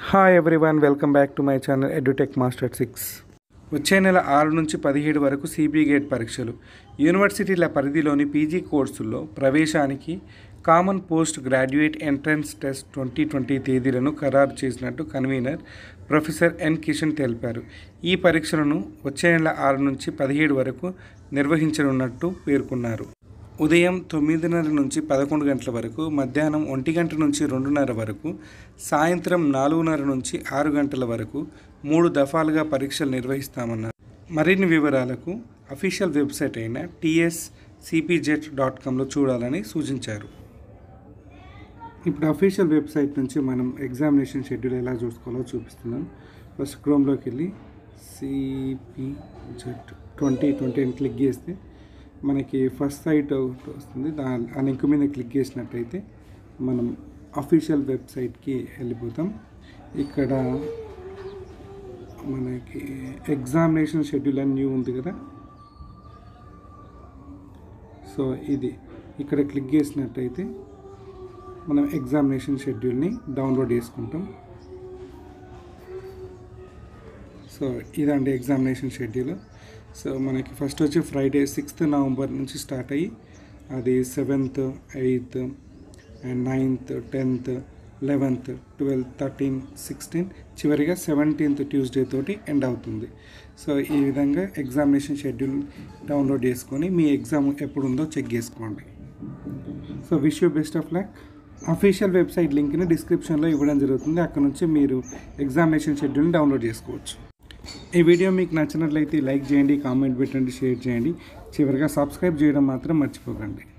Hi everyone, welcome back to my channel edutech master 6. వచ్చే నెల 6 నుంచి 17 వరకు సిబి గేట్ పరీక్షలు. యూనివర్సిటీల పరిధిలోని పీజీ కోర్సుల్లో ప్రవేశానికి common post graduate entrance test 2020 తేదీలను ఖరారు చేసినట్టు కన్వీనర్ ప్రొఫెసర్ ఎన్ కిషన్ తెలిపారు. ఈ పరీక్షలను వచ్చే నెల 6 నుంచి 17 వరకు నిర్వహించనున్నట్టు పేర్కొన్నారు. ఉదయం 9:30 నుంచి 11 గంటల వరకు, మధ్యాహ్నం 1 గంట నుంచి 2:30 వరకు, సాయంత్రం 4:30 నుంచి 6 గంటల వరకు 3 దఫాలుగా పరీక్షలు నిర్వహిస్తామన్నారు. మరిన్ని వివరాలకు అఫీషియల్ వెబ్సైట్ అయిన tscpjet.comలో చూడాలని సూచించారు. ఇప్పుడు అఫీషియల్ వెబ్సైట్ నుంచి మనం ఎగ్జామినేషన్ షెడ్యూల్ ఎలా చూసుకోవాలో చూపిస్తున్నాను. ఫస్ట్ క్రోమ్లోకి వెళ్ళి cpjet 2020 అని క్లిక్ చేస్తే మనకి ఫస్ట్ సైట్ వస్తుంది. ఆ లింక్ మీద క్లిక్ చేసినట్టయితే మనం అఫీషియల్ వెబ్సైట్కి వెళ్ళిపోతాం. ఇక్కడ మనకి ఎగ్జామినేషన్ షెడ్యూల్ అని న్యూ ఉంది కదా, సో ఇది ఇక్కడ క్లిక్ చేసినట్టయితే మనం ఎగ్జామినేషన్ షెడ్యూల్ని డౌన్లోడ్ చేసుకుంటాం. సో ఇదండి ఎగ్జామినేషన్ షెడ్యూల్. సో మనకి ఫస్ట్ వచ్చి ఫ్రైడే 6th నవంబర్ నుంచి స్టార్ట్ అయ్యి అది 7th, 8th and 9th, 10th, 11th, 12th, 13th, 16th, చివరిగా 17th ట్యూస్డే తోటి ఎండ్ అవుతుంది. సో ఈ విధంగా ఎగ్జామినేషన్ షెడ్యూల్ డౌన్లోడ్ చేసుకొని మీ ఎగ్జామ్ ఎప్పుడు ఉందో చెక్ చేసుకోండి. So wish you best of luck. Official website లింక్ని డిస్క్రిప్షన్లో ఇవ్వడం జరుగుతుంది. అక్కడ నుంచి మీరు ఎగ్జామినేషన్ షెడ్యూల్ని డౌన్లోడ్ చేసుకోవచ్చు. ఈ వీడియో మీకు నచ్చినట్లయితే లైక్ చేయండి, కామెంట్ పెట్టండి, షేర్ చేయండి. చివరిగా సబ్స్క్రైబ్ చేయడం మాత్రం మర్చిపోకండి.